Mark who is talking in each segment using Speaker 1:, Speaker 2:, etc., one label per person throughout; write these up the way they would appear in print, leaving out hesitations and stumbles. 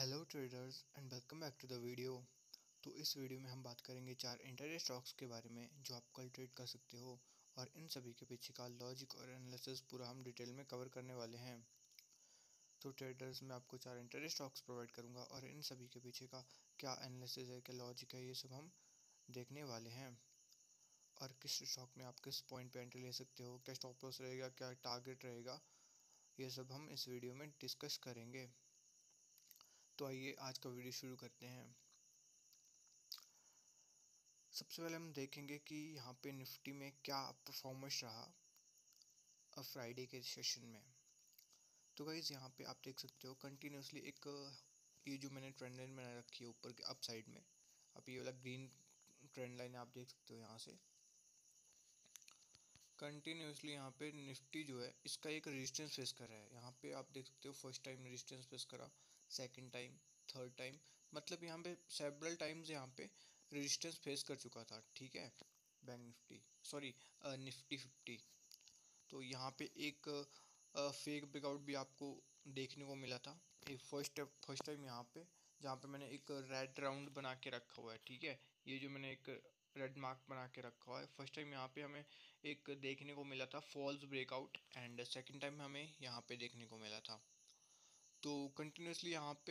Speaker 1: Hello traders and welcome back to the video. तो इस video में हम बात करेंगे 4 इंटरडे स्टॉक्स के बारे में जो आप कल ट्रेड कर सकते हो, और इन सभी के पीछे का लॉजिक और एनालिसिस पूरा हम डिटेल में कवर करने वाले हैं। तो ट्रेडर्स मैं आपको 4 इंटरडे स्टॉक्स प्रोवाइड करूंगा और इन सभी के पीछे का क्या एनालिसिस है, क्या लॉजिक है, ये सब हम देखने वाले हैं। और किस स्टॉक में आप किस पॉइंट पे एंट्री ले सकते हो, क्या स्टॉप लॉस रहेगा, क्या टारगेट रहेगा, ये सब हम इस वीडियो में डिस्कस करेंगे। तो आइए आज का वीडियो शुरू करते हैं। सबसे पहले हम देखेंगे कि यहाँ पे निफ्टी में क्या परफॉर्मेंस रहा फ्राइडे के सेशन में। तो गाइज़ यहाँ पे आप देख सकते हो कंटिन्यूसली एक ये जो मैंने ट्रेंड लाइन बना रखी है ऊपर के अप साइड में, आप ये वाला ग्रीन ट्रेंड लाइन आप देख सकते हो। यहाँ से कंटिन्यूसली यहाँ पे निफ्टी जो है इसका एक रेजिस्टेंस फेस कर रहा है। यहाँ पे आप देख सकते हो फर्स्ट टाइम रेजिस्टेंस फेस करा, सेकंड टाइम, थर्ड टाइम, मतलब यहाँ पे सेवरल टाइम्स यहाँ पे रेजिस्टेंस फेस कर चुका था। ठीक है, बैंक निफ्टी सॉरी निफ्टी 50। तो यहाँ पे एक फेक ब्रेकआउट भी आपको देखने को मिला था एक फर्स्ट टाइम यहाँ पे, जहाँ पे मैंने एक रेड राउंड बना के रखा हुआ है। ठीक है, ये जो मैंने एक रेड मार्क बना के रखा हुआ है, फर्स्ट टाइम यहाँ पे हमें एक देखने को मिला था false breakout, and second time हमें यहाँ पे देखने को मिला था। तो कंटिन्यूसली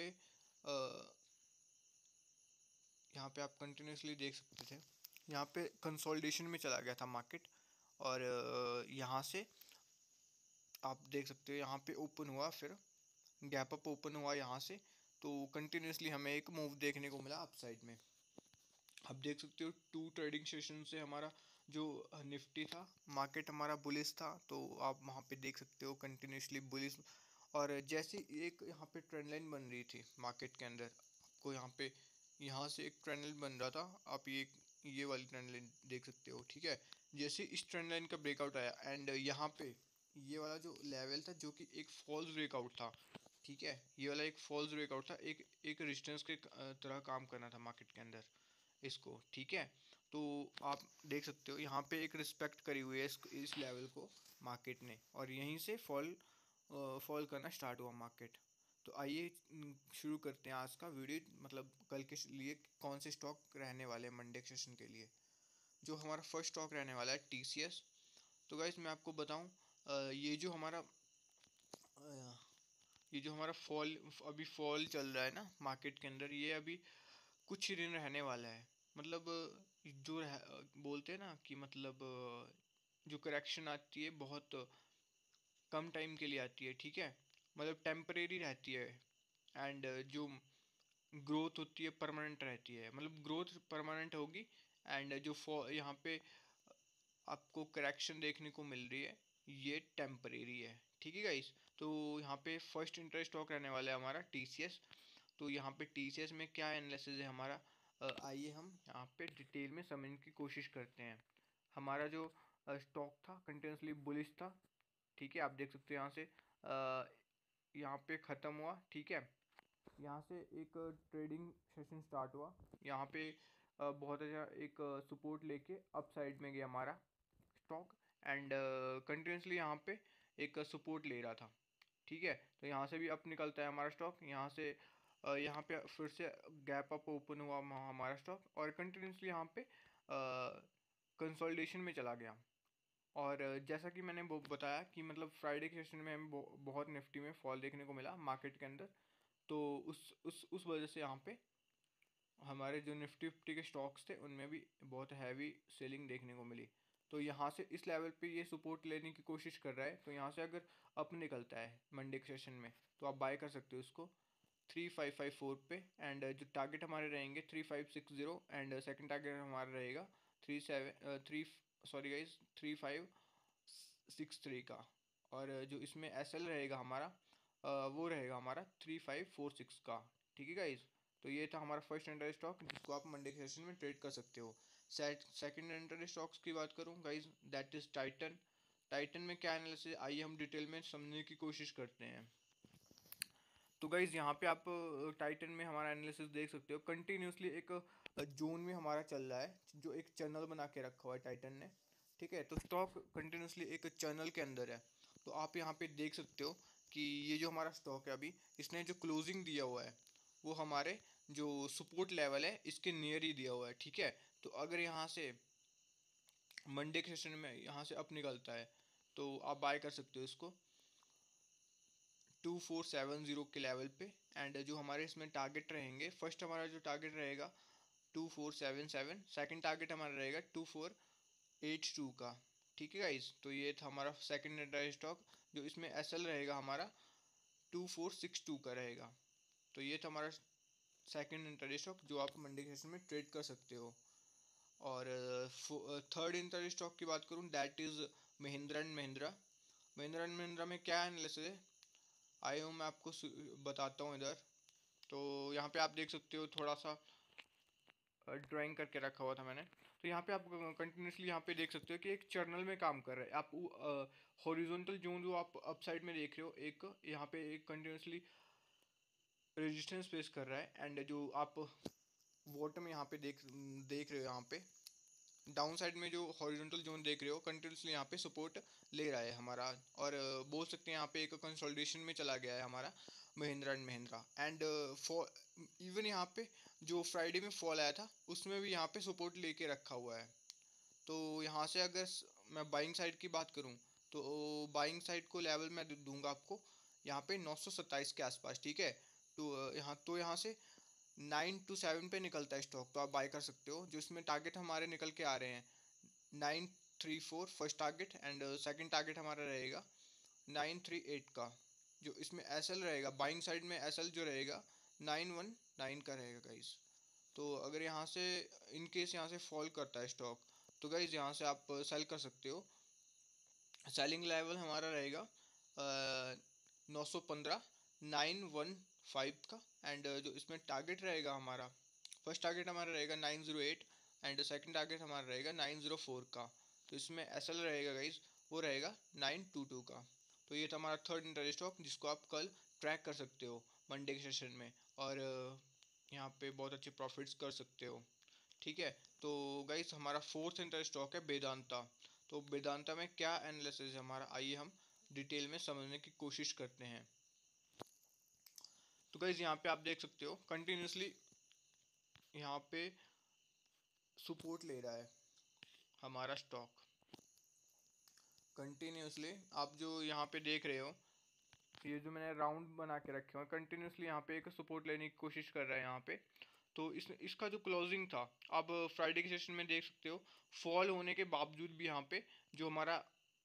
Speaker 1: यहाँ पे आप कंटिन्यूसली देख सकते थे, यहाँ पे कंसोलिडेशन में चला गया था मार्केट, और यहाँ से आप देख सकते हो यहाँ पे ओपन हुआ, फिर गैप अप ओपन हुआ यहाँ से। तो कंटिन्यूसली हमें एक मूव देखने को मिला अपसाइड में। आप देख सकते हो 2 ट्रेडिंग सेशन से हमारा जो निफ्टी था, मार्केट हमारा बुलिश था। तो आप वहाँ पे देख सकते हो कंटिन्यूसली बुलिश, और जैसे एक यहाँ पे ट्रेंड लाइन बन रही थी मार्केट के अंदर, आपको यहाँ से एक ट्रेंड लाइन बन रहा था, आप ये वाली ट्रेंड लाइन देख सकते हो। ठीक है, जैसे इस ट्रेंड लाइन का ब्रेकआउट आया, एंड यहाँ पे ये वाला जो लेवल था जो कि एक फॉल्स ब्रेकआउट था। ठीक है, ये वाला एक फॉल्स ब्रेकआउट था, एक रेजिस्टेंस के तरह काम करना था मार्केट के अंदर इसको। ठीक है, तो आप देख सकते हो यहाँ पे एक रिस्पेक्ट करी हुई है इस लेवल को मार्केट ने, और यहीं से फॉल करना स्टार्ट हुआ मार्केट। तो आइए शुरू करते हैं आज का वीडियो, मतलब कल के लिए कौन से स्टॉक रहने वाले हैं मंडे सेशन के लिए। जो हमारा फर्स्ट स्टॉक रहने वाला है टीसीएस। तो गाइस मैं आपको बताऊं, अ, ये जो हमारा अभी फॉल चल रहा है ना मार्केट के अंदर, ये अभी कुछ ही दिन रहने वाला है। मतलब बोलते हैं ना कि मतलब जो करेक्शन आती है बहुत कम टाइम के लिए आती है। ठीक है, मतलब टेम्परेरी रहती है, एंड जो ग्रोथ होती है परमानेंट रहती है, मतलब ग्रोथ परमानेंट होगी, एंड जो यहाँ पे आपको करेक्शन देखने को मिल रही है ये टेम्परेरी है। ठीक है गाइस, तो यहाँ पे फर्स्ट इंटरेस्ट स्टॉक रहने वाला है हमारा टीसीएस। तो यहाँ पे टीसीएस में क्या एनालिसिस है हमारा, आइए हम यहाँ पे डिटेल में समझने की कोशिश करते हैं। हमारा जो स्टॉक था कंटिन्यूसली बुलिश था। ठीक है, आप देख सकते हो यहाँ से यहाँ पे ख़त्म हुआ। ठीक है, यहाँ से एक ट्रेडिंग सेशन स्टार्ट हुआ, यहाँ पे बहुत अच्छा एक सपोर्ट लेके अप साइड में गया हमारा स्टॉक, एंड कंटिन्यूसली यहाँ पे एक सपोर्ट ले रहा था। ठीक है, तो यहाँ से भी अप निकलता है हमारा स्टॉक, यहाँ से यहाँ पे फिर से गैप अप ओपन हुआ हमारा स्टॉक, और कंटिन्यूसली यहाँ पे कंसोलिडेशन में चला गया। और जैसा कि मैंने वो बताया कि मतलब फ्राइडे के सेशन में हमें बहुत निफ्टी में फॉल देखने को मिला मार्केट के अंदर। तो उस वजह से यहाँ पे हमारे जो निफ्टी 50 के स्टॉक्स थे उनमें भी बहुत हैवी सेलिंग देखने को मिली। तो यहाँ से इस लेवल पे ये सपोर्ट लेने की कोशिश कर रहा है, तो यहाँ से अगर अप निकलता है मंडे के सेशन में तो आप बाय कर सकते हो इसको 3554 पे, एंड जो टारगेट हमारे रहेंगे 3560, एंड सेकंड टारगेट हमारा रहेगा 3563 का, और जो इसमें एसएल रहेगा हमारा वो रहेगा हमारा 3546 का। ठीक है गाइज, तो ये था हमारा फर्स्ट एंटर स्टॉक जिसको आप मंडे के सेशन में ट्रेड कर सकते हो। सेकंड एंटर स्टॉक्स की बात करूँ guys, that is Titan. Titan में क्या एनालिसिस, आइए हम डिटेल में समझने की कोशिश करते हैं। तो गाइज यहाँ पे आप टाइटन में हमारा एनालिसिस देख सकते हो, कंटिन्यूसली एक जोन में हमारा चल रहा है, जो एक चैनल बना के रखा हुआ है टाइटन ने। ठीक है, तो स्टॉक कंटिन्यूसली एक चैनल के अंदर है। तो आप यहाँ पे देख सकते हो कि ये जो हमारा स्टॉक है अभी, इसने जो क्लोजिंग दिया हुआ है वो हमारे जो सपोर्ट लेवल है इसके नियर ही दिया हुआ है, ठीक है। तो अगर यहाँ से मंडे के सेशन में यहाँ से अप निकलता है तो आप बाय कर सकते हो इसको 2470 के लेवल पे। एंड जो हमारे इसमें टारगेट रहेंगे, फर्स्ट हमारा जो टारगेट रहेगा 2477, सेकंड टारगेट हमारा रहेगा 2482 का, ठीक है गाइस। तो ये था हमारा सेकंड इंट्रा स्टॉक। जो इसमें एसएल रहेगा हमारा 2462 का रहेगा। तो ये था हमारा सेकंड इंट्रा स्टॉक जो आप मंडे के सेशन में ट्रेड कर सकते हो। और थर्ड इंटर स्टॉक की बात करूँ, that is Mahindra and Mahindra. Mahindra and Mahindra में क्या एनालिसिस है आए हूँ मैं आपको बताता हूँ इधर। तो यहाँ पे आप देख सकते हो, थोड़ा सा ड्राइंग करके रखा हुआ था मैंने। तो यहाँ पे आप कंटिन्यूसली यहाँ पे देख सकते हो कि एक चैनल में काम कर रहा है। आप हॉरिजॉन्टल जोन जो आप अप साइड में देख रहे हो, एक यहाँ पे एक कंटिन्यूसली रेजिस्टेंस फेस कर रहा है। एंड जो आप बॉटम में यहाँ पे देख रहे हो, यहाँ पे डाउन साइड में जो हॉरिजॉन्टल जोन देख रहे हो, कंटिन्यूसली यहाँ पे सपोर्ट ले रहा है हमारा। और बोल सकते हैं यहाँ पे एक कंसोलिडेशन में चला गया है हमारा Mahindra and Mahindra. And for even यहाँ पे जो फ्राइडे में फॉल आया था उसमें भी यहाँ पे सपोर्ट लेके रखा हुआ है। तो यहाँ से अगर मैं बाइंग साइड की बात करूँ तो बाइंग साइड को लेवल मैं दूंगा आपको यहाँ पे 927 के आसपास, ठीक है। तो यहाँ से 9 to 7 पे निकलता है स्टॉक, तो आप बाय कर सकते हो। जो इसमें टारगेट हमारे निकल के आ रहे हैं 934 first target, and second target हमारा रहेगा 938 का। जो इसमें एसएल रहेगा बाइंग साइड में, एसएल जो रहेगा 919 का रहेगा गाइस। तो अगर यहाँ से इन केस यहाँ से फॉल करता है स्टॉक तो गाइस यहाँ से आप सेल कर सकते हो। सेलिंग लेवल हमारा रहेगा 915 915 का। एंड जो इसमें टारगेट रहेगा हमारा, फर्स्ट टारगेट हमारा रहेगा 908 एंड सेकंड टारगेट हमारा रहेगा 904 का। तो इसमें एसएल रहेगा गाइस, वो रहेगा 922 का। तो ये था हमारा थर्ड इंटर स्टॉक जिसको आप कल ट्रैक कर सकते हो मंडे के सेशन में, और यहाँ पे बहुत अच्छे प्रॉफिट्स कर सकते हो, ठीक है। तो गाइस हमारा फोर्थ इंटर स्टॉक है वेदांता। तो वेदांता में क्या एनालिसिस है हमारा, आइए हम डिटेल में समझने की कोशिश करते हैं। तो गाइस यहाँ पे आप देख सकते हो कंटिन्यूसली यहाँ पे सपोर्ट ले रहा है हमारा स्टॉक कंटिन्यूसली। आप जो यहाँ पे देख रहे हो, ये जो मैंने राउंड बना के रखे हुए कंटिन्यूसली यहाँ पे एक सपोर्ट लेने की कोशिश कर रहा है यहाँ पे। तो इसका जो क्लोजिंग था, आप फ्राइडे के सेशन में देख सकते हो, फॉल होने के बावजूद भी यहाँ पे जो हमारा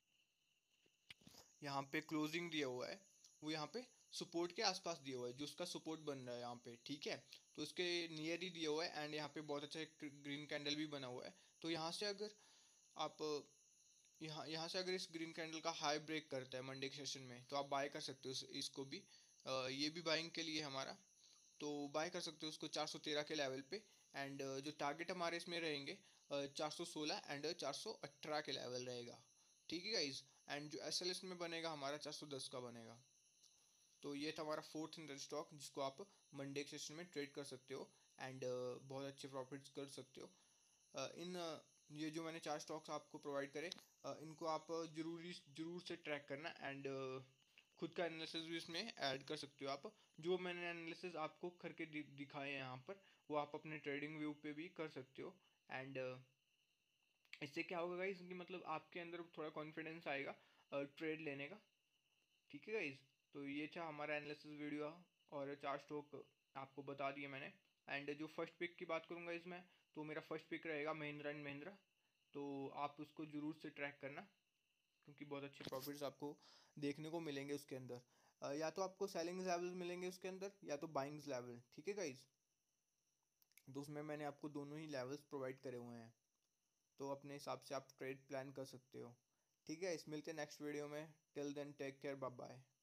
Speaker 1: यहाँ पे क्लोजिंग दिया हुआ है वो यहाँ पे सपोर्ट के आसपास दिया हुआ है, जो उसका सपोर्ट बन रहा है यहाँ पे, ठीक है। तो उसके नियर ही दिया हुआ है एंड यहाँ पे बहुत अच्छा एक ग्रीन कैंडल भी बना हुआ है। तो यहाँ से अगर आप यहाँ से अगर इस ग्रीन कैंडल का हाई ब्रेक करता है मंडे के सेशन में तो आप बाय कर सकते हो इसको भी। ये भी बाइंग के लिए हमारा, तो बाय कर सकते हो उसको 413 के लेवल पे। एंड जो टारगेट हमारे इसमें रहेंगे 416 एंड 418 के लेवल रहेगा, ठीक है गाइज। एंड जो एस एल एस में बनेगा हमारा 410 का बनेगा। तो ये था हमारा फोर्थ इंटर स्टॉक जिसको आप मंडे के सेशन में ट्रेड कर सकते हो एंड बहुत अच्छे प्रॉफिट्स कर सकते हो। इन ये जो मैंने 4 स्टॉक्स आपको प्रोवाइड करे, इनको आप जरूर से ट्रैक करना एंड खुद का एनालिसिस भी इसमें ऐड कर सकते हो आप। जो मैंने एनालिसिस आपको करके दिखाए हैं यहाँ पर, वो आप अपने ट्रेडिंग व्यू पे भी कर सकते हो। एंड इससे क्या होगा गाइस कि मतलब आपके अंदर थोड़ा कॉन्फिडेंस आएगा ट्रेड लेने का, ठीक है गाइस। तो ये था हमारा एनालिसिस वीडियो, और 4 स्टॉक आपको बता दिए मैंने। एंड जो फर्स्ट पिक की बात करूँगा इसमें, तो मेरा फर्स्ट पिक रहेगा महिंद्रा एंड महिंद्रा। तो आप उसको ज़रूर से ट्रैक करना क्योंकि बहुत अच्छे प्रॉफिट्स आपको देखने को मिलेंगे उसके अंदर। या तो आपको सेलिंग लेवल मिलेंगे उसके अंदर या तो बाइंग्स लेवल, ठीक है गाइज। तो उसमें मैंने आपको दोनों ही लेवल्स प्रोवाइड करे हुए हैं, तो अपने हिसाब से आप ट्रेड प्लान कर सकते हो, ठीक है। इस मिलते हैं नेक्स्ट वीडियो में। Till then take care, bye bye.